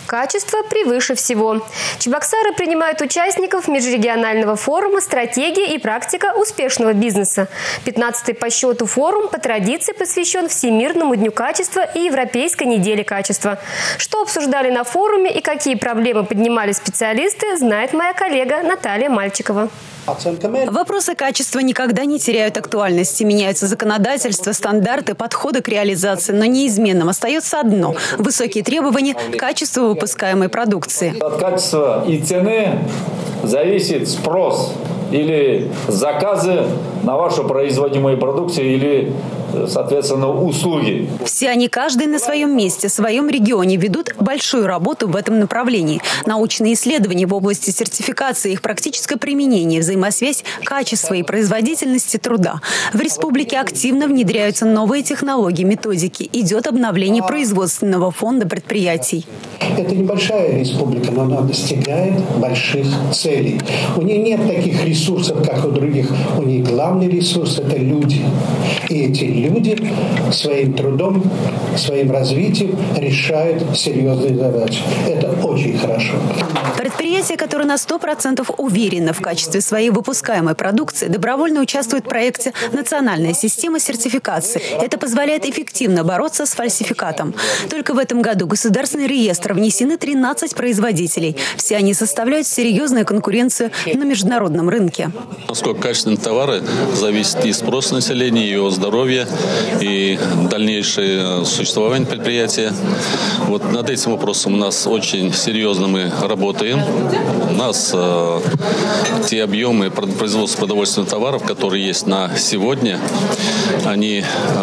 Качество превыше всего. Чебоксары принимают участников межрегионального форума «Стратегия и практика успешного бизнеса». 15-й по счету форум по традиции посвящен Всемирному дню качества и Европейской неделе качества. Что обсуждали на форуме и какие проблемы поднимали специалисты, знает моя коллега Наталья Мальчикова. Вопросы качества никогда не теряют актуальности. Меняются законодательства, стандарты, подходы к реализации. Но неизменным остается одно – высокие требования к качеству выпускаемой продукции. От качества и цены зависит спрос или заказы на вашу производимую продукцию или, соответственно, услуги. Все они, каждый на своем месте, в своем регионе, ведут большую работу в этом направлении. Научные исследования в области сертификации, их практическое применение, взаимосвязь качества и производительности труда. В республике активно внедряются новые технологии, методики. Идет обновление производственного фонда предприятий. Это небольшая республика, но она достигает больших целей. У нее нет таких ресурсов, как у других. У нее главный ресурс – это люди. И эти люди своим трудом, своим развитием решают серьезные задачи. Это очень хорошо. Предприятия, которые на 100% уверены в качестве своей выпускаемой продукции, добровольно участвуют в проекте «Национальная система сертификации». Это позволяет эффективно бороться с фальсификатом. Только в этом году в государственный реестр внесены 13 производителей. Все они составляют серьезную конкуренцию на международном рынке. Насколько качественные товары зависит и спрос населения, и его здоровье, и дальнейшее существование предприятия. Вот над этим вопросом у нас очень серьезно мы работаем. У нас те объемы производства продовольственных товаров, которые есть на сегодня, они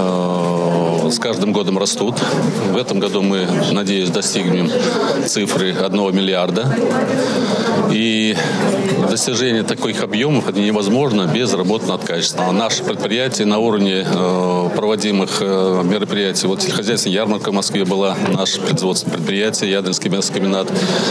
с каждым годом растут. В этом году мы, надеюсь, достигнем цифры 1 миллиарда. И достижение таких объемов это невозможно без работы над качеством. Наше предприятие на уровне проводимых мероприятий. Вот сельскохозяйственная ярмарка в Москве была, наше производственное предприятие, Ядринский мясокомбинат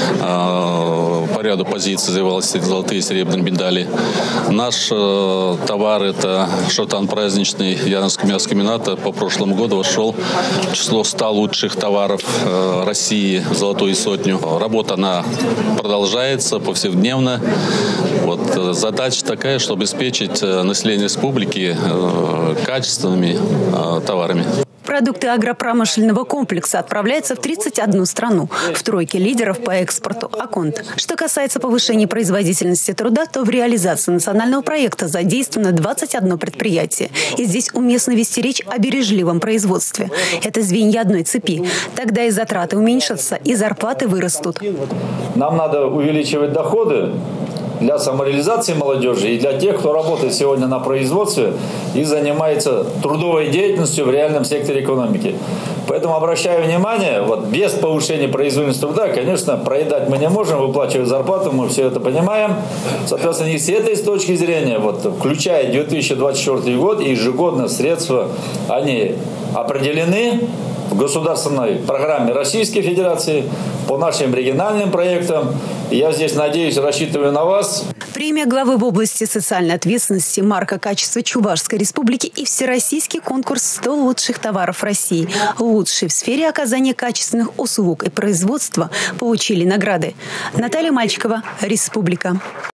по ряду позиций завоевал золотые и серебряные медали. Наш товар – это шортан праздничный Ядринского мясокомбината. По прошлому году вошел в число 100 лучших товаров России в золотую сотню. Работа она продолжается повседневно. Вот задача такая, чтобы обеспечить население республики качественными товарами. Продукты агропромышленного комплекса отправляются в 31 страну. В тройке лидеров по экспорту АКОНТ. Что касается повышения производительности труда, то в реализации национального проекта задействовано 21 предприятие. И здесь уместно вести речь о бережливом производстве. Это звенья одной цепи. Тогда и затраты уменьшатся, и зарплаты вырастут. Нам надо увеличивать доходы для самореализации молодежи и для тех, кто работает сегодня на производстве и занимается трудовой деятельностью в реальном секторе экономики. Поэтому обращаю внимание, вот без повышения производительности труда, конечно, проедать мы не можем, выплачивать зарплату, мы все это понимаем. Соответственно, и с этой точки зрения, вот, включая 2024 год, ежегодно средства, они определены в государственной программе Российской Федерации по нашим региональным проектам. Я здесь, надеюсь, рассчитываю на вас. Премия главы в области социальной ответственности, марка качества Чувашской республики и всероссийский конкурс 100 лучших товаров России. Лучшие в сфере оказания качественных услуг и производства получили награды. Наталья Мальчикова, Республика.